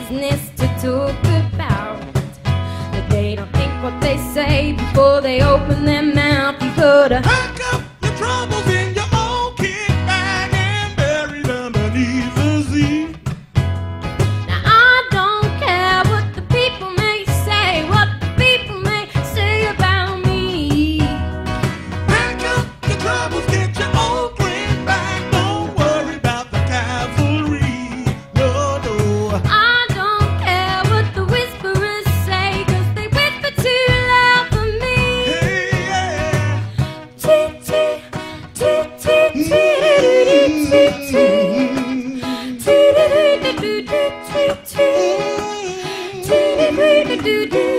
business to talk about, but they don't think what they say before they open their mouth. You gotta pack up your troubles in your own kit bag and bury them beneath the sea. Now I don't care what the people may say, what the people may say about me. Pack up your troubles, get your own green bag. Don't worry about the cavalry. No, no. I don't care what the whisperers say, 'cause they whisper too loud for me. Hey, yeah. Toot, toot, toot, toot, toot, toot, toot, toot, toot, toot, toot, toot, toot, toot, toot, toot, toot, toot.